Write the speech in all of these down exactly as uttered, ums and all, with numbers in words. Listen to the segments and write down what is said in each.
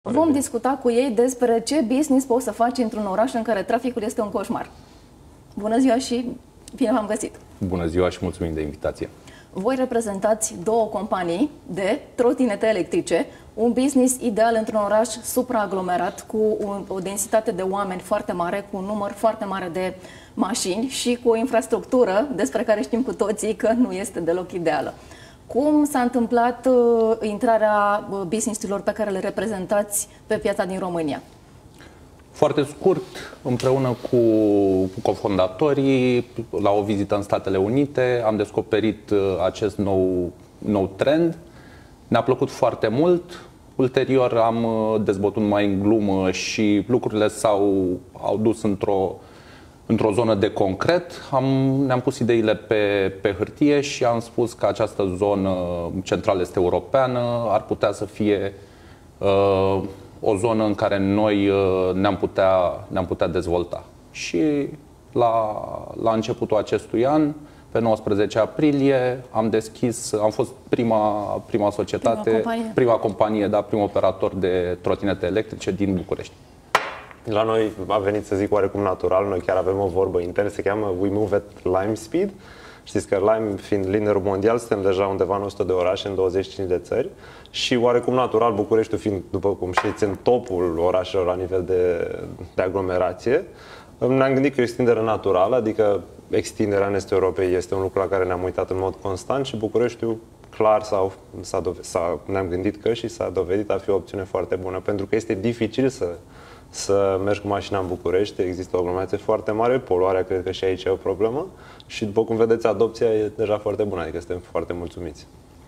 Vom discuta cu ei despre ce business poți să faci într-un oraș în care traficul este un coșmar. Bună ziua și bine v-am găsit! Bună ziua și mulțumim de invitație! Voi reprezentați două companii de trotinete electrice, un business ideal într-un oraș supraaglomerat cu o densitate de oameni foarte mare, cu un număr foarte mare de mașini și cu o infrastructură despre care știm cu toții că nu este deloc ideală. Cum s-a întâmplat uh, intrarea business-urilor pe care le reprezentați pe piața din România? Foarte scurt, împreună cu, cu cofondatorii, la o vizită în Statele Unite, am descoperit uh, acest nou, nou trend. Ne-a plăcut foarte mult. Ulterior am uh, dezbătut mai în glumă și lucrurile s-au au dus într-o într-o zonă de concret. Am, ne-am pus ideile pe, pe hârtie și am spus că această zonă central-est europeană ar putea să fie uh, o zonă în care noi uh, ne-am putea, ne-am putea dezvolta. Și la, la începutul acestui an, pe nouăsprezece aprilie, am deschis, am fost prima, prima societate, prima companie, prima companie, da, prim operator de trotinete electrice din București. La noi a venit, să zic, oarecum natural. Noi chiar avem o vorbă internă, se cheamă We Move at Lime Speed. Știți că Lime, fiind liderul mondial, suntem deja undeva în o sută de orașe, în douăzeci și cinci de țări. Și oarecum natural, Bucureștiul fiind, după cum știți, în topul orașelor la nivel de, de aglomerație, ne-am gândit că e o extindere naturală, adică extinderea în Estul Europei este un lucru la care ne-am uitat în mod constant și Bucureștiul clar s-a, s-a, s-a, ne-am gândit că și s-a dovedit a fi o opțiune foarte bună, pentru că este dificil să să mergi cu mașina în București, există o aglomerație foarte mare, poluarea cred că și aici e o problemă și după cum vedeți, adopția e deja foarte bună, adică suntem foarte mulțumiți.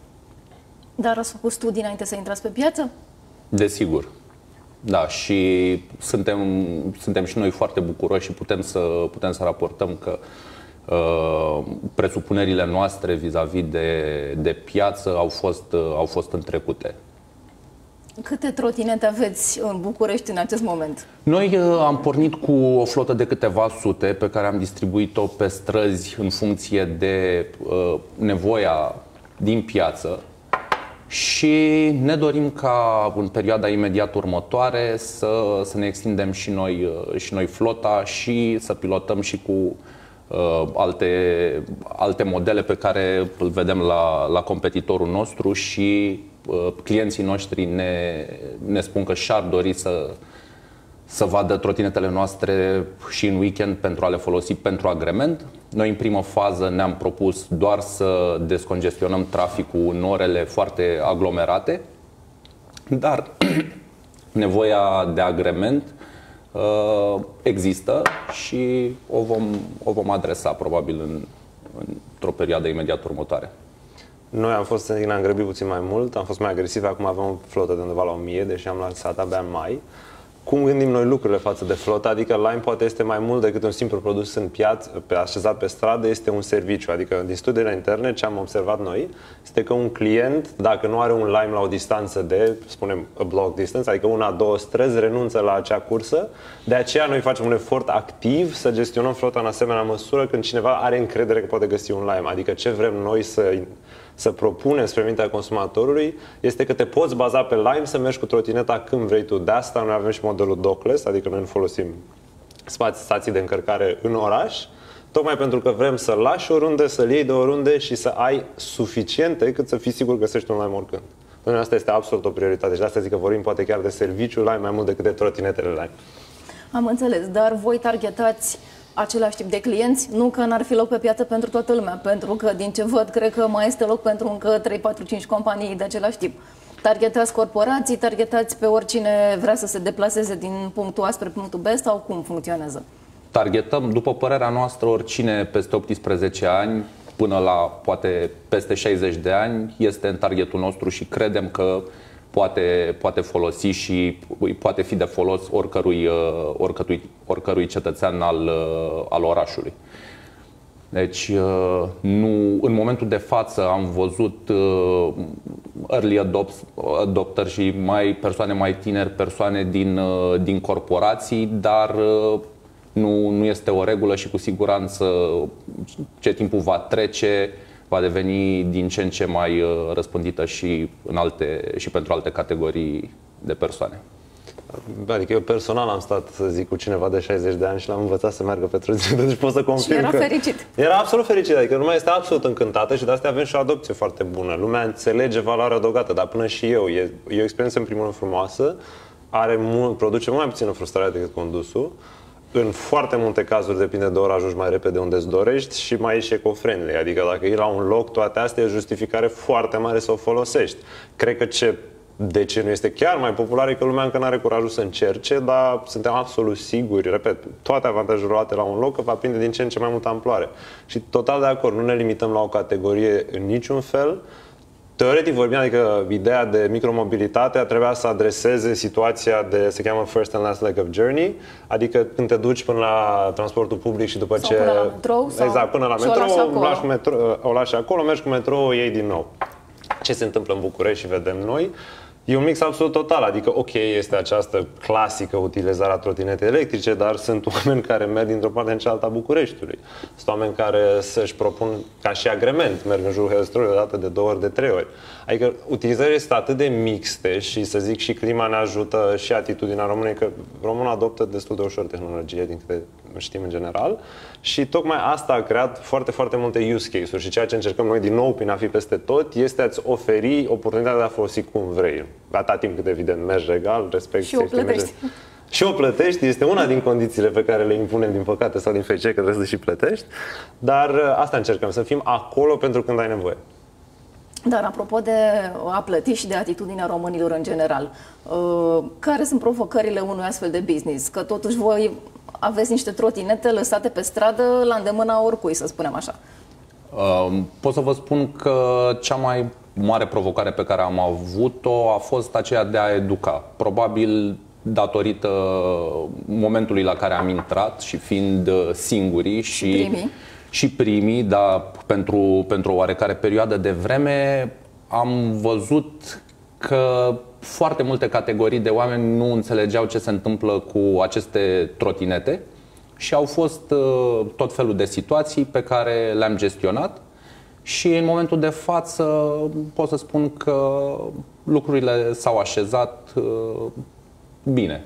Dar ați făcut studii înainte să intrați pe piață? Desigur. Da, și suntem, suntem și noi foarte bucuroși și putem să, putem să raportăm că uh, presupunerile noastre vis-a-vis de, de piață au fost, uh, au fost întrecute. Câte trotinete aveți în București în acest moment? Noi uh, am pornit cu o flotă de câteva sute pe care am distribuit-o pe străzi în funcție de uh, nevoia din piață și ne dorim ca în perioada imediat următoare să, să ne extindem și noi, uh, și noi flota și să pilotăm și cu uh, alte, alte modele pe care îl vedem la, la competitorul nostru și clienții noștri ne, ne spun că și-ar dori să, să vadă trotinetele noastre și în weekend pentru a le folosi pentru agrement. Noi în primă fază ne-am propus doar să descongestionăm traficul în orele foarte aglomerate, dar nevoia de agrement uh, există și o vom, o vom adresa probabil în, într-o perioadă imediat următoare. Noi am fost, ne-am grăbit puțin mai mult, am fost mai agresivi, acum avem o flotă de undeva la o mie, deși am lansat abia în mai. Cum gândim noi lucrurile față de flotă? Adică Lime poate este mai mult decât un simplu produs în piață, pe așezat pe stradă, este un serviciu. Adică din studiile interne, ce am observat noi, este că un client, dacă nu are un Lime la o distanță de, spunem, a block distance, adică una, două străzi, renunță la acea cursă. De aceea noi facem un efort activ să gestionăm flota în asemenea măsură când cineva are încredere că poate găsi un Lime. Adică ce vrem noi să să propunem spre mintea consumatorului este că te poți baza pe Lime să mergi cu trotineta când vrei tu. De asta noi avem și modelul dockless, adică noi nu folosim stații de încărcare în oraș, tocmai pentru că vrem să lași oriunde, să-l iei de oriunde și să ai suficiente cât să fii sigur că găsești un Lime oricând. Pentru noi asta este absolut o prioritate și de asta zic că vorbim poate chiar de serviciul Lime mai mult decât de trotinetele Lime. Am înțeles, dar voi targetați același tip de clienți, nu că n-ar fi loc pe piață pentru toată lumea, pentru că din ce văd, cred că mai este loc pentru încă trei, patru, cinci companii de același tip. Targetați corporații, targetați pe oricine vrea să se deplaseze din punctul A spre punctul B sau cum funcționează? Targetăm, după părerea noastră, oricine peste optsprezece ani până la poate peste șaizeci de ani este în targetul nostru și credem că poate, poate folosi și poate fi de folos oricărui, oricărui, oricărui cetățean al, al orașului. Deci, nu, în momentul de față am văzut early adopteri și mai persoane mai tineri, persoane din, din corporații, dar nu, nu este o regulă și cu siguranță ce timpul va trece va deveni din ce în ce mai răspândită și, în alte, și pentru alte categorii de persoane. Adică eu personal am stat, să zic, cu cineva de șaizeci de ani și l-am învățat să meargă pe trotinetă, deci pot să confirm și era că fericit. Era absolut fericit, adică lumea este absolut încântată și de asta avem și o adopție foarte bună. Lumea înțelege valoarea adăugată, dar până și eu, e, e o experiență în primul rând frumoasă, are mult, produce mult mai puțină frustrare decât condusul. În foarte multe cazuri depinde de ora, ajungi mai repede unde îți dorești și mai ești eco-friendly. Adică dacă e la un loc, toate astea e justificare foarte mare să o folosești. Cred că ce, de ce nu este chiar mai popular e că lumea încă nu are curajul să încerce, dar suntem absolut siguri, repet, toate avantajele luate la un loc că va prinde din ce în ce mai multă amploare. Și total de acord, nu ne limităm la o categorie în niciun fel. Teoretic vorbind, adică ideea de micromobilitate trebuia să adreseze situația de, se cheamă first and last leg of journey, adică când te duci până la transportul public și după sau ce... până la metrou, sau exact, până la metrou, o lași, metro, o lași acolo, mergi cu metrou, o iei din nou. Ce se întâmplă în București și vedem noi? E un mix absolut total, adică ok, este această clasică utilizare a trotinetei electrice, dar sunt oameni care merg dintr-o parte în cealaltă a Bucureștiului. Sunt oameni care să-și propun ca și agrement, merg în jurul Herăstrăului o dată, de două ori, de trei ori. Adică utilizările sunt atât de mixte și să zic și clima ne ajută și atitudinea românei, că românul adoptă destul de ușor tehnologie, din câte știm în general. Și tocmai asta a creat foarte, foarte multe use case-uri și ceea ce încercăm noi din nou prin a fi peste tot este a-ți oferi oportunitatea de a folosi cum vrei. Atâta timp cât evident mergi legal, respect și o plătești. Și o plătești, este una din condițiile pe care le impunem din păcate sau din fericire că trebuie să și plătești, dar asta încercăm, să fim acolo pentru când ai nevoie. Dar apropo de a plăti și de atitudinea românilor în general, care sunt provocările unui astfel de business? Că totuși voi aveți niște trotinete lăsate pe stradă la îndemâna oricui, să spunem așa. Pot să vă spun că cea mai mare provocare pe care am avut-o a fost aceea de a educa. Probabil datorită momentului la care am intrat și fiind singurii și, și primii, și primii dar pentru, pentru o oarecare perioadă de vreme am văzut că foarte multe categorii de oameni nu înțelegeau ce se întâmplă cu aceste trotinete și au fost uh, tot felul de situații pe care le-am gestionat și în momentul de față pot să spun că lucrurile s-au așezat uh, bine.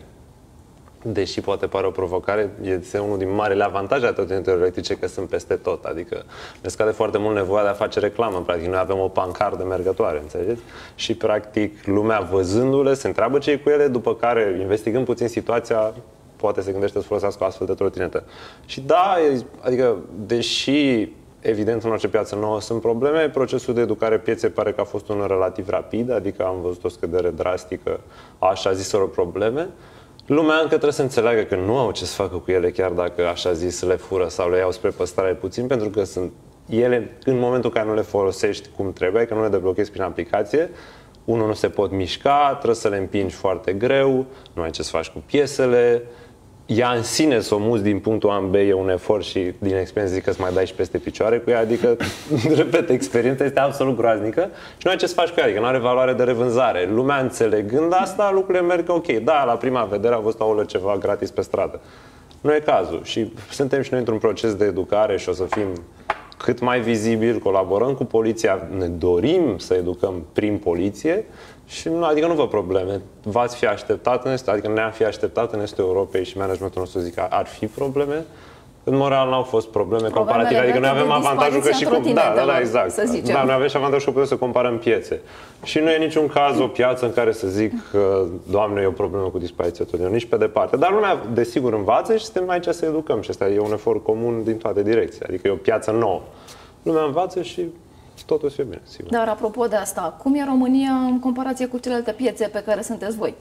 Deși poate pare o provocare, este unul din marile avantaje a trotinetelor electrice că sunt peste tot. Adică ne scade foarte mult nevoia de a face reclamă. Practic, noi avem o pancardă mergătoare, înțelegeți? Și practic lumea văzându-le se întreabă ce e cu ele, după care, investigând puțin situația, poate se gândește să folosească o astfel de trotinetă. Și da, adică, deși evident în orice piață nouă sunt probleme, procesul de educare pieței pare că a fost unul relativ rapid, adică am văzut o scădere drastică a așa ziselor probleme. Lumea încă trebuie să înțeleagă că nu au ce să facă cu ele, chiar dacă așa zis le fură sau le iau spre păstrare puțin, pentru că sunt ele, în momentul în care nu le folosești cum trebuie, că nu le deblochezi prin aplicație, unul, nu se pot mișca, trebuie să le împingi foarte greu, nu ai ce să faci cu piesele. Ea în sine să o muți din punctul A în B e un efort și din experiență zic că îți mai dai și peste picioare cu ea, adică, repet, experiența este absolut groaznică și nu ai ce să faci cu ea, adică nu are valoare de revânzare. Lumea înțelegând asta, lucrurile merg ok. Da, la prima vedere a văzut aoleu ceva gratis pe stradă. Nu e cazul și suntem și noi într-un proces de educare și o să fim cât mai vizibili, colaborăm cu poliția, ne dorim să educăm prin poliție. Și nu, adică nu vă probleme. V-ați fi așteptat în estul, adică ne-am fi așteptat în estul Europei și managementul nostru zic că ar fi probleme. În moral n-au fost probleme comparative, adică noi avem avantajul că și cum, da, da, da, exact. Da, noi avem și avantajul că putem să comparăm piețe. Și nu e niciun caz o piață în care să zic că, Doamne, e o problemă cu dispariția tot, nici pe departe. Dar lumea, desigur, învață și suntem aici să educăm și asta e un efort comun din toate direcțiile. Adică e o piață nouă. Lumea învață și totul se bine, sigur. Dar apropo de asta, cum e România în comparație cu celelalte piețe pe care sunteți voi?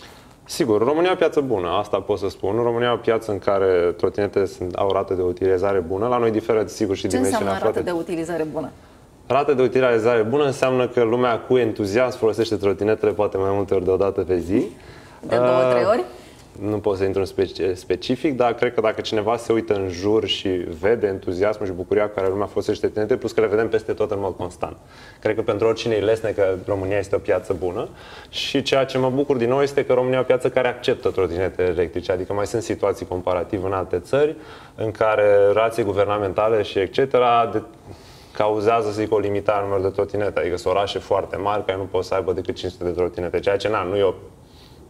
Sigur, România e o piață bună, asta pot să spun. România e o piață în care trotinete sunt, au rată de utilizare bună. La noi diferă, sigur, și dimensiunea. Ce înseamnă rată de utilizare bună? Rată de utilizare bună înseamnă că lumea cu entuziasm folosește trotinetele poate mai multe ori de o dată pe zi. De două, trei ori? Nu pot să intru în specific, dar cred că dacă cineva se uită în jur și vede entuziasmul și bucuria cu care lumea folosește trotinete, plus că le vedem peste tot în mod constant. Cred că pentru oricine e lesne că România este o piață bună și ceea ce mă bucur din nou este că România e o piață care acceptă trotinete electrice, adică mai sunt situații comparativ în alte țări în care rații guvernamentale și et cetera de cauzează, să zic, o limitare a numărului de trotinete, adică sunt orașe foarte mari care nu pot să aibă decât cinci sute de trotinete, ceea ce na, nu e o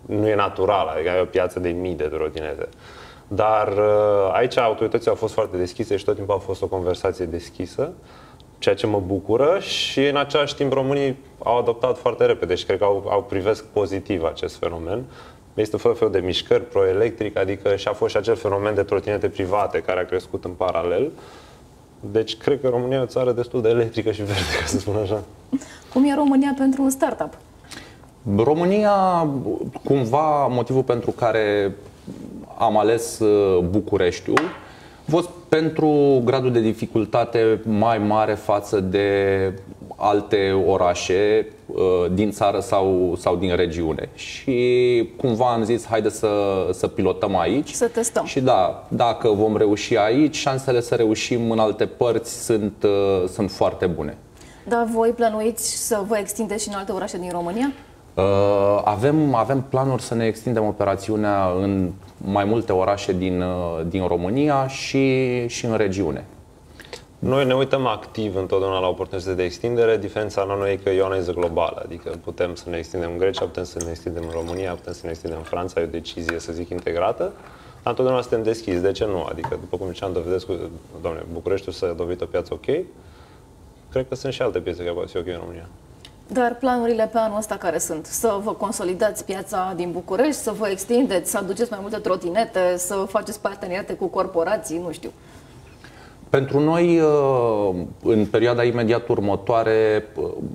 nu e natural, adică ai o piață de mii de trotinete. Dar aici autoritățile au fost foarte deschise și tot timpul a fost o conversație deschisă, ceea ce mă bucură, și în același timp românii au adoptat foarte repede și cred că au, au privesc pozitiv acest fenomen. Este fel fel de mișcări pro-electric, adică și a fost și acel fenomen de trotinete private care a crescut în paralel. Deci cred că România e o țară destul de electrică și verde, ca să spun așa. Cum e România pentru un startup? România, cumva, motivul pentru care am ales Bucureștiul a fost pentru gradul de dificultate mai mare față de alte orașe din țară sau, sau din regiune. Și cumva am zis, haide să, să pilotăm aici. Să testăm. Și da, dacă vom reuși aici, șansele să reușim în alte părți sunt, sunt foarte bune. Dar voi plănuiți să vă extindeți și în alte orașe din România? Uh, avem, avem planuri să ne extindem operațiunea în mai multe orașe din, uh, din România și, și în regiune. Noi ne uităm activ întotdeauna la oportunități de extindere. Diferența la noi e că Ioana este globală, adică putem să ne extindem în Grecia, putem să ne extindem în România, putem să ne extindem în Franța, e o decizie, să zic, integrată. Dar întotdeauna suntem deschiși, de ce nu? Adică, după cum ziceam, Dovedescu, doamne, Bucureștiul s-a dovedit o piață ok. Cred că sunt și alte piețe care pot fi ok în România. Dar planurile pe anul ăsta care sunt? Să vă consolidați piața din București, să vă extindeți, să aduceți mai multe trotinete, să faceți parteneriate cu corporații, nu știu. Pentru noi, în perioada imediat următoare,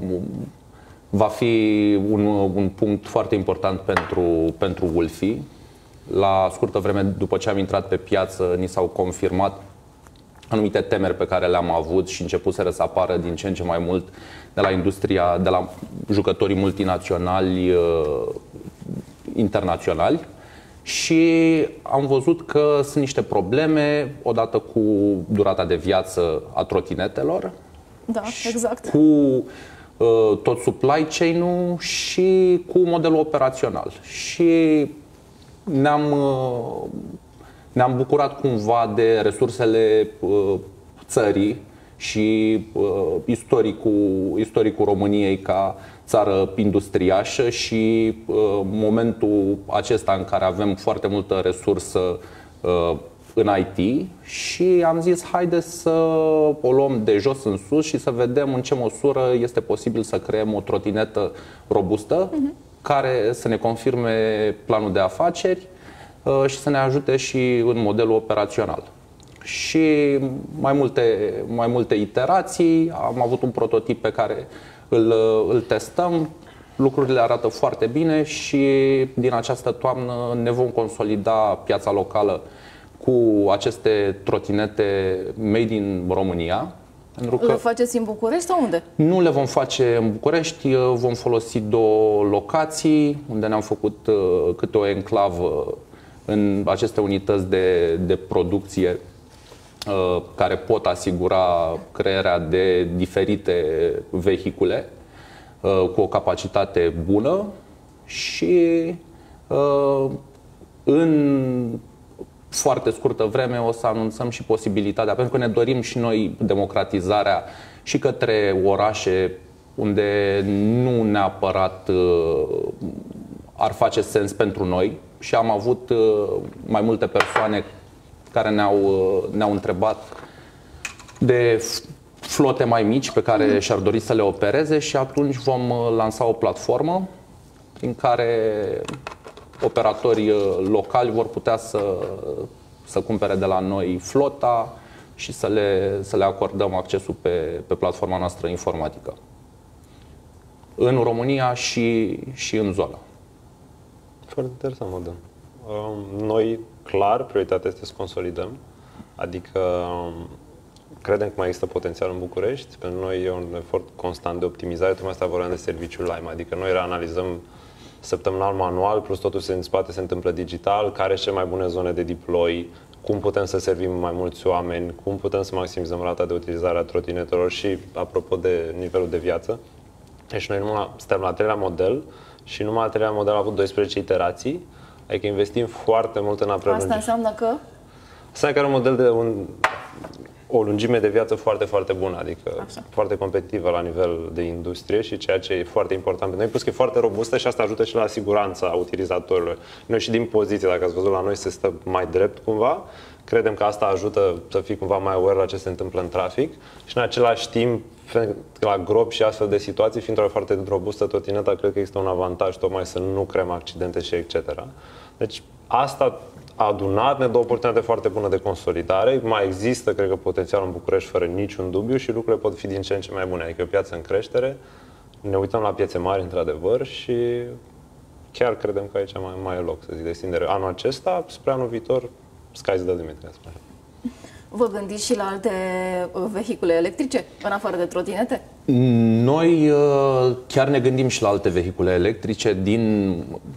va fi un, un punct foarte important pentru, pentru Wulfi. La scurtă vreme după ce am intrat pe piață, ni s-au confirmat anumite temeri pe care le-am avut și începuseră să apară din ce în ce mai mult de la industria, de la jucătorii multinaționali, uh, internaționali, și am văzut că sunt niște probleme odată cu durata de viață a trotinetelor. Da, exact. Cu uh, tot supply chain-ul și cu modelul operațional. Și ne-am uh, Ne-am bucurat cumva de resursele uh, țării și uh, istoricul, istoricul României ca țară industriașă și uh, momentul acesta în care avem foarte multă resursă uh, în I T, și am zis, haide să o luăm de jos în sus și să vedem în ce măsură este posibil să creăm o trotinetă robustă, uh-huh. care să ne confirme planul de afaceri și să ne ajute și în modelul operațional. Și mai multe, mai multe iterații, am avut un prototip pe care îl, îl testăm, lucrurile arată foarte bine și din această toamnă ne vom consolida piața locală cu aceste trotinete made in România. Pentru că le faceți în București sau unde? Nu le vom face în București, vom folosi două locații unde ne-am făcut câte o enclavă în aceste unități de, de producție uh, care pot asigura crearea de diferite vehicule uh, cu o capacitate bună și uh, în foarte scurtă vreme o să anunțăm și posibilitatea, pentru că ne dorim și noi democratizarea și către orașe unde nu neapărat uh, ar face sens pentru noi. Și am avut uh, mai multe persoane care ne-au, uh, ne-au întrebat de flote mai mici pe care mm. și-ar dori să le opereze, și atunci vom uh, lansa o platformă prin care operatorii uh, locali vor putea să, să cumpere de la noi flota și să le, să le acordăm accesul pe, pe platforma noastră informatică în România și, și în zonă. Foarte interesant model. Noi, clar, prioritatea este să consolidăm. Adică credem că mai există potențial în București. Pentru noi e un efort constant de optimizare. Tocmai asta vorbeam de serviciul Lime. Adică noi reanalizăm săptămânal, manual, plus totul în spate se întâmplă digital, care sunt cele mai bune zone de deploy, cum putem să servim mai mulți oameni, cum putem să maximizăm rata de utilizare a trotinetelor și, apropo de nivelul de viață. Deci noi numai suntem la al treilea model și numai al treilea model a avut doisprezece iterații, adică investim foarte mult în a prelungi. Asta înseamnă că? Asta e care un model de un o lungime de viață foarte, foarte bună, adică Așa. foarte competitivă la nivel de industrie și ceea ce e foarte important pentru noi, plus că e foarte robustă și asta ajută și la siguranța utilizatorilor. Noi și din poziție, dacă ați văzut la noi, se stă mai drept cumva, credem că asta ajută să fii cumva mai aware la ce se întâmplă în trafic și în același timp, la grob și astfel de situații, fiind o foarte robustă trotineta, cred că există un avantaj tocmai să nu creăm accidente și et cetera. Deci asta adunat ne dă o oportunitate foarte bună de consolidare. Mai există, cred că, potențial în București fără niciun dubiu și lucrurile pot fi din ce în ce mai bune. Adică e o piață în creștere, ne uităm la piețe mari, într-adevăr, și chiar credem că aici mai, mai e loc, să zic, de extindere. Anul acesta, spre anul viitor, sky's the limit, ca să spun. Vă gândiți și la alte vehicule electrice, în afară de trotinete? Noi chiar ne gândim și la alte vehicule electrice. Din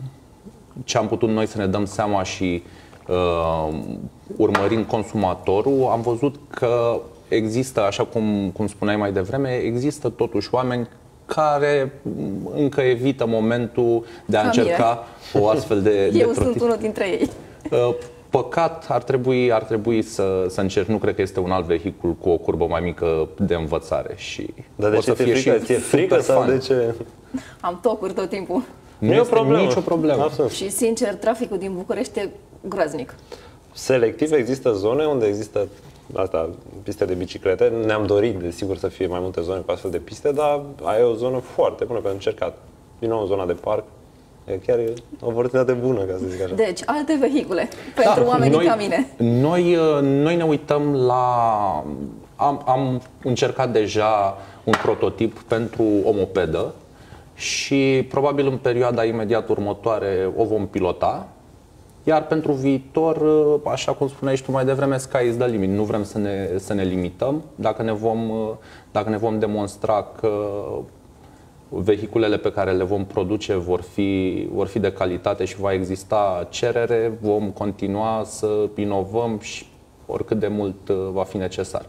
ce am putut noi să ne dăm seama și uh, urmărind consumatorul, am văzut că există, așa cum, cum spuneai mai devreme, există totuși oameni care încă evită momentul de a încerca o astfel de, de Eu sunt unul dintre ei. Uh, Păcat, ar trebui, ar trebui să, să încerci. Nu cred că este un alt vehicul cu o curbă mai mică de învățare. Și Dar de ce ți-e frică? Ți-e frică sau de ce? Am tocuri tot timpul. Nu, nu e o problemă. Nicio problemă. Absolut. Și sincer, traficul din București e groaznic. Selectiv există zone unde există asta, piste de biciclete. Ne-am dorit, desigur, să fie mai multe zone cu astfel de piste, dar aia e o zonă foarte bună pentru încercat. Din nou, zona de parc. E chiar e o oportunitate bună, ca să zic așa. Deci, alte vehicule pentru da, oamenii noi, ca mine. Noi, noi ne uităm la... Am, am încercat deja un prototip pentru o mopedă și probabil în perioada imediat următoare o vom pilota. Iar pentru viitor, așa cum spuneai și tu mai devreme, sky is the limit. Nu vrem să ne, să ne limităm. Dacă ne vom, dacă ne vom demonstra că vehiculele pe care le vom produce vor fi, vor fi de calitate și va exista cerere, vom continua să inovăm și oricât de mult va fi necesar.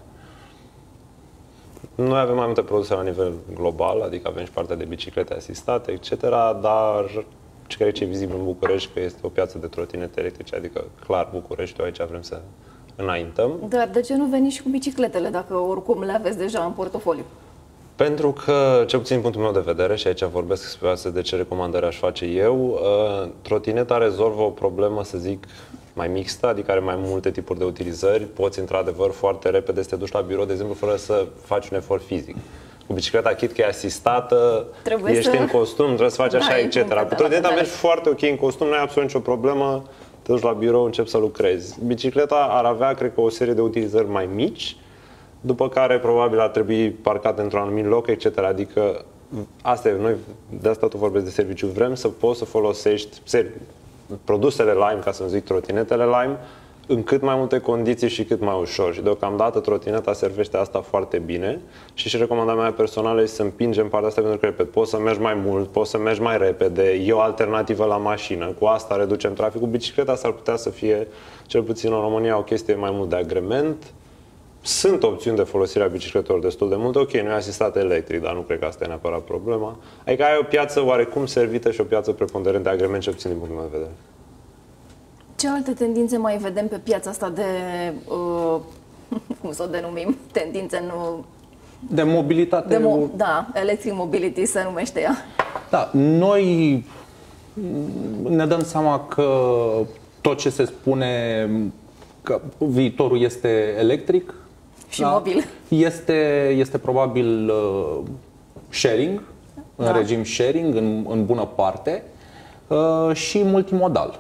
Noi avem mai multe produse la nivel global, adică avem și partea de biciclete asistate, et cetera, dar ce cred ce e vizibil în București, că este o piață de trotinete electrice, adică clar Bucureștiul, aici vrem să înaintăm. Dar de ce nu veniți și cu bicicletele, dacă oricum le aveți deja în portofoliu? Pentru că, cel puțin din punctul meu de vedere, și aici vorbesc despre de ce recomandări aș face eu, trotineta rezolvă o problemă, să zic, mai mixtă, adică are mai multe tipuri de utilizări. Poți, într-adevăr, foarte repede să te duci la birou, de exemplu, fără să faci un efort fizic. Cu bicicleta, chit că e asistată, trebuie ești să... în costum, trebuie să faci așa, da, et cetera. Cu trotineta mergi foarte ok în costum, nu ai absolut nicio problemă, te duci la birou, începi să lucrezi. Bicicleta ar avea, cred că, o serie de utilizări mai mici, după care probabil ar trebui parcate într-un anumit loc, et cetera. Adică, asta e, noi de asta tu vorbesc de serviciu, vrem să poți să folosești produsele Lime, ca să zic trotinetele Lime, în cât mai multe condiții și cât mai ușor. Și deocamdată trotineta servește asta foarte bine și și recomandarea mea personală este să împingem partea asta pentru că, repet, poți să mergi mai mult, poți să mergi mai repede, e o alternativă la mașină, cu asta reducem traficul. Bicicleta s-ar putea să fie, cel puțin în România, o chestie mai mult de agrement. Sunt opțiuni de folosire a bicicletelor destul de multe. Ok, nu e asistat electric, dar nu cred că asta e neapărat problema. Adică ai o piață oarecum servită și o piață preponderent de agrement, cel puțin din punctul meu de vedere. Ce alte tendințe mai vedem pe piața asta de, uh, cum să o denumim, tendințe nu... De mobilitate. De mo- da, electric mobility se numește ea. Da, noi ne dăm seama că tot ce se spune că viitorul este electric și da, mobil. Este, este probabil uh, sharing, da, în regim sharing, în, în bună parte, uh, și multimodal.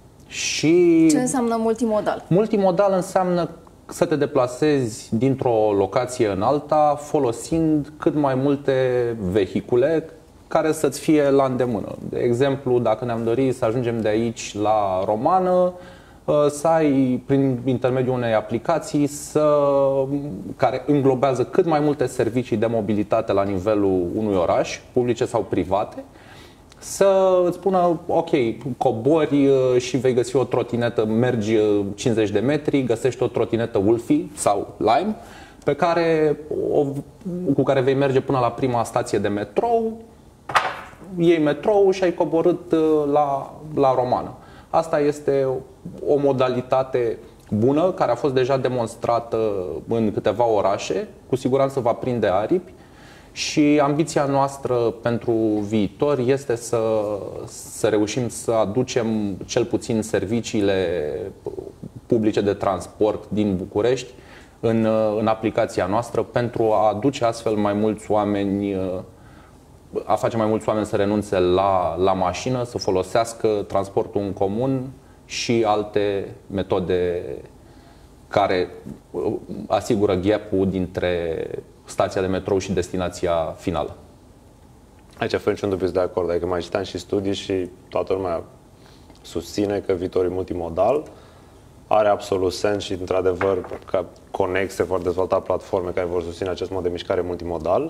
Și ce înseamnă multimodal? Multimodal înseamnă să te deplasezi dintr-o locație în alta folosind cât mai multe vehicule care să-ți fie la îndemână. De exemplu, dacă ne-am dorit să ajungem de aici la Romană, să ai, prin intermediul unei aplicații să, care înglobează cât mai multe servicii de mobilitate la nivelul unui oraș, publice sau private, să îți spună, ok, cobori și vei găsi o trotinetă, mergi cincizeci de metri, găsești o trotinetă Wolfie sau Lime, pe care, o, cu care vei merge până la prima stație de metrou, iei metrou și ai coborât la, la Romană. Asta este o modalitate bună, care a fost deja demonstrată în câteva orașe, cu siguranță va prinde aripi și ambiția noastră pentru viitor este să, să reușim să aducem cel puțin serviciile publice de transport din București în, în aplicația noastră pentru a aduce astfel mai mulți oameni, a face mai mulți oameni să renunțe la, la mașină, să folosească transportul în comun și alte metode care asigură gap-ul dintre stația de metrou și destinația finală. Aici, fără niciun dubiu, de acord. Adică mai citam și studii și toată lumea susține că viitorul multimodal are absolut sens și, într-adevăr, că Connect se vor dezvolta platforme care vor susține acest mod de mișcare multimodal.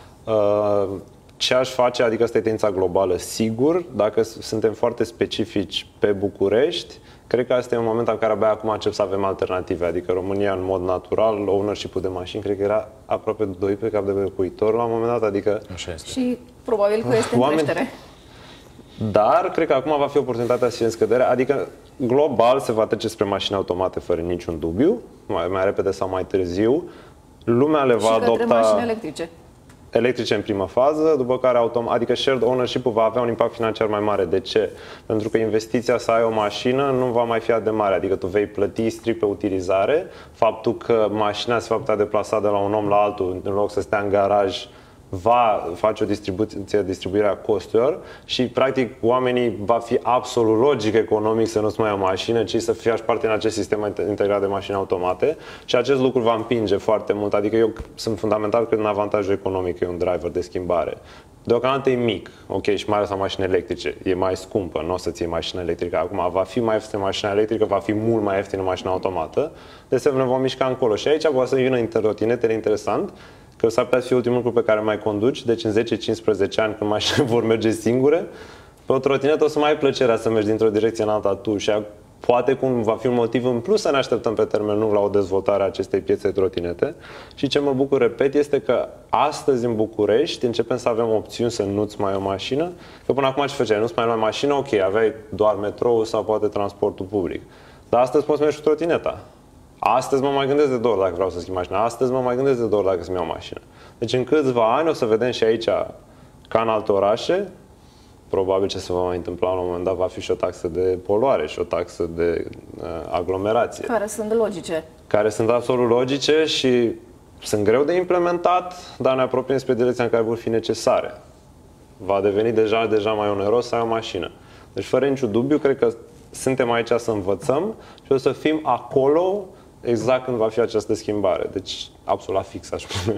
Ce aș face, adică asta e tendința globală, sigur, dacă suntem foarte specifici pe București, cred că asta e un moment în care abia acum încep să avem alternative. Adică România, în mod natural, ownership-ul de mașini, cred că era aproape doi pe cap de locuitor la un moment dat, adică... Așa este. Și probabil că este în Oameni... creștere. Dar cred că acum va fi oportunitatea să fie în scădere, adică global se va trece spre mașini automate fără niciun dubiu, mai, mai repede sau mai târziu. Lumea le va și adopta... către mașini electrice. Electrice în primă fază, după care autom- adică shared ownership-ul va avea un impact financiar mai mare. De ce? Pentru că investiția să ai o mașină nu va mai fi atât de mare, adică tu vei plăti strict pe utilizare. Faptul că mașina se va putea deplasa de la un om la altul în loc să stea în garaj va face o distribuție, distribuirea costurilor și, practic, oamenii va fi absolut logic economic să nu-ți mai ai o mașină, ci să fie parte în acest sistem integrat de mașini automate și acest lucru va împinge foarte mult. Adică eu sunt fundamental cred în avantajul economic, e un driver de schimbare. Deocamdată e mic, ok, și mai ales la mașini electrice, e mai scumpă, nu o să-ți iei mașină electrică. Acum va fi mai ieftină mașina electrică, va fi mult mai ieftină mașina automată, de să ne vom mișca încolo. Și aici poate să vină trotinetele, interesant, că s-ar putea să fie ultimul lucru pe care mai conduci, deci în zece cincisprezece ani, când mașinile vor merge singure, pe o trotinetă o să mai ai plăcerea să mergi dintr-o direcție în alta tu și poate cum va fi un motiv în plus să ne așteptăm pe termen lung la o dezvoltare a acestei piețe de trotinete. Și ce mă bucur, repet, este că astăzi în București începem să avem opțiuni să nu-ți mai ai o mașină, că până acum ce făceai? Nu-ți mai ai o mașină, ok, aveai doar metrou sau poate transportul public. Dar astăzi poți mergi cu trotineta. Astăzi mă mai gândesc de două ori dacă vreau să schimb mașina. Astăzi mă mai gândesc de două ori dacă să-mi iau mașină. Deci în câțiva ani o să vedem și aici, ca în alte orașe, probabil ce se va mai întâmpla la un moment dat va fi și o taxă de poluare și o taxă de uh, aglomerație. Care sunt logice. Care sunt absolut logice și sunt greu de implementat, dar ne apropiem spre direcția în care vor fi necesare. Va deveni deja, deja mai oneros să ai o mașină. Deci fără niciun dubiu, cred că suntem aici să învățăm și o să fim acolo exact când va fi această schimbare. Deci, absolut la fix, aș spune.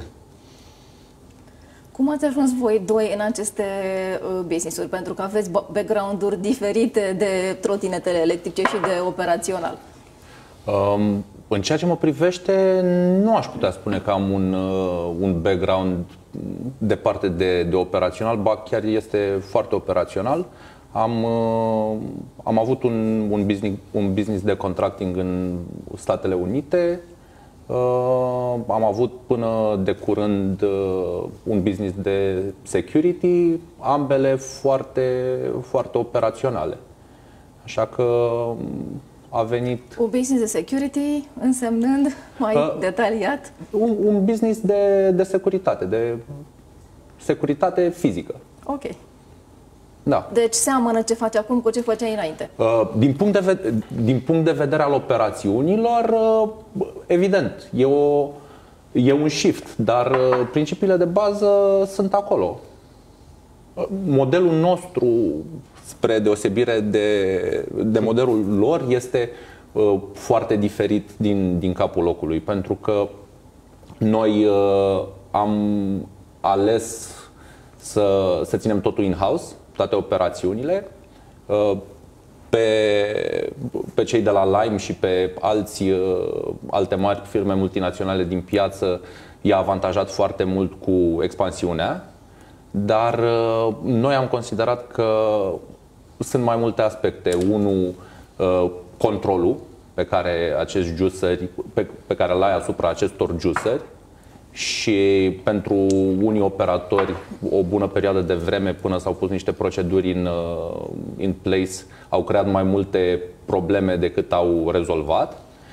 Cum ați ajuns voi doi în aceste business-uri? Pentru că aveți background-uri diferite de trotinetele electrice și de operațional. Um, în ceea ce mă privește, nu aș putea spune că am un, uh, un background departe de, de operațional, ba chiar este foarte operațional. Am, uh, am avut un, un, business, un business de contracting în Statele Unite. Uh, am avut până de curând uh, un business de security, ambele foarte, foarte operaționale. Așa că a venit... Un business de security însemnând mai uh, detaliat? Un, un business de, de securitate, de securitate fizică. Ok. Da. Deci seamănă ce faci acum cu ce făceai înainte. Din punct de, ve- din punct de vedere al operațiunilor, evident, e, o, e un shift, dar principiile de bază sunt acolo. Modelul nostru, spre deosebire de, de modelul lor, este foarte diferit din, din capul locului, pentru că noi am ales să, să ținem totul in-house, toate operațiunile. Pe, pe cei de la Lime și pe alți, alte mari firme multinaționale din piață i-a avantajat foarte mult cu expansiunea, dar noi am considerat că sunt mai multe aspecte. Unul, controlul pe care acești juiceri, pe, pe care l-ai asupra acestor juiceri. Și pentru unii operatori o bună perioadă de vreme, până s-au pus niște proceduri în, in place, au creat mai multe probleme decât au rezolvat.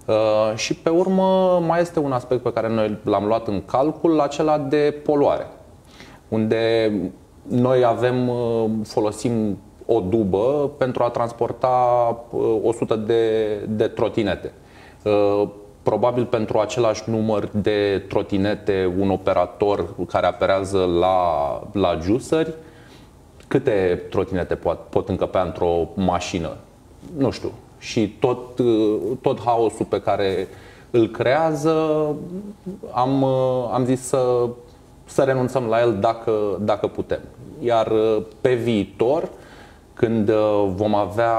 Și pe urmă mai este un aspect pe care noi l-am luat în calcul, acela de poluare, unde noi avem, folosim o dubă pentru a transporta o sută de, de trotinete. Probabil pentru același număr de trotinete, un operator care operează la, la juiceri, câte trotinete pot, pot încăpea într-o mașină? Nu știu. Și tot, tot haosul pe care îl creează, am, am zis să, să renunțăm la el dacă, dacă putem. Iar pe viitor, când vom avea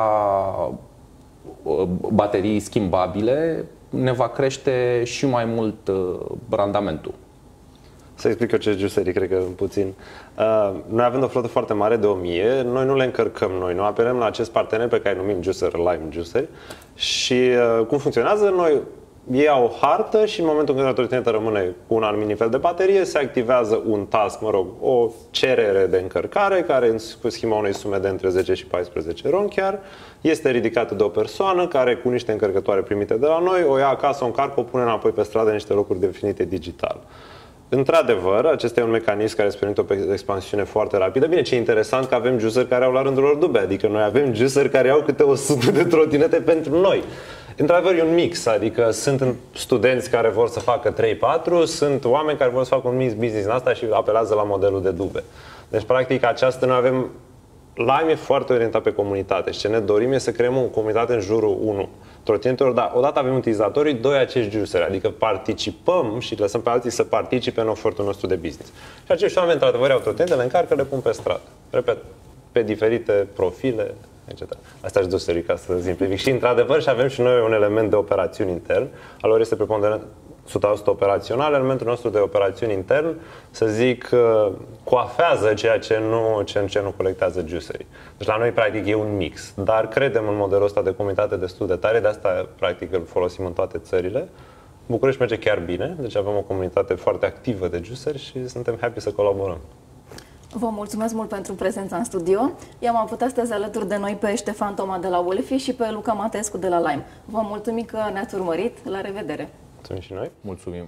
baterii schimbabile, ne va crește și mai mult randamentul. Să explic eu ce juicerii, cred că puțin. Uh, noi avem o flotă foarte mare de o mie, noi nu le încărcăm noi, noi apelăm la acest partener pe care îl numim Juicer, Lime Juicer. Și uh, cum funcționează? Noi ei au o hartă și în momentul în care trotinetă rămâne cu un anumit nivel de baterie, se activează un task, mă rog, o cerere de încărcare, care în schema unei sume de între zece și paisprezece ron chiar, este ridicată de o persoană care cu niște încărcătoare primite de la noi, o ia acasă, o încarcă, o pune înapoi pe stradă în niște locuri definite digital. Într-adevăr, acesta e un mecanism care îți permite o expansiune foarte rapidă. Bine, ce e interesant că avem juiceri care au la rândul lor dube, adică noi avem juiceri care au câte o sută de trotinete pentru noi. Într-adevăr, e un mix, adică sunt studenți care vor să facă trei patru, sunt oameni care vor să facă un mix business în asta și apelează la modelul de dube. Deci, practic, această noi avem... Lime e foarte orientat pe comunitate și ce ne dorim e să creăm o comunitate în jurul unu trotinetelor, dar odată avem utilizatorii, doi acești juiceri, adică participăm și lăsăm pe alții să participe în ofertul nostru de business. Și acești oameni, într-adevăr, au trotinete, le încarcă, le pun pe stradă. Repet, pe diferite profile, et cetera. Asta aș juicerii, ca să simplific. Și, într-adevăr, și avem și noi un element de operațiuni intern, al lor este preponderent o sută la sută operațional, elementul nostru de operațiuni intern, să zic, coafează ceea ce nu, ce, ce nu colectează juicerii. Deci la noi, practic, e un mix. Dar credem în modelul ăsta de comunitate destul de tare, de asta, practic, îl folosim în toate țările. București merge chiar bine, deci avem o comunitate foarte activă de juiceri și suntem happy să colaborăm. Vă mulțumesc mult pentru prezența în studio. I-am avut astăzi alături de noi pe Ștefan Toma de la Wolfi și pe Luca Matescu de la Lime. Vă mulțumim că ne-ați urmărit. La revedere! Mulțumim și noi. Mulțumim.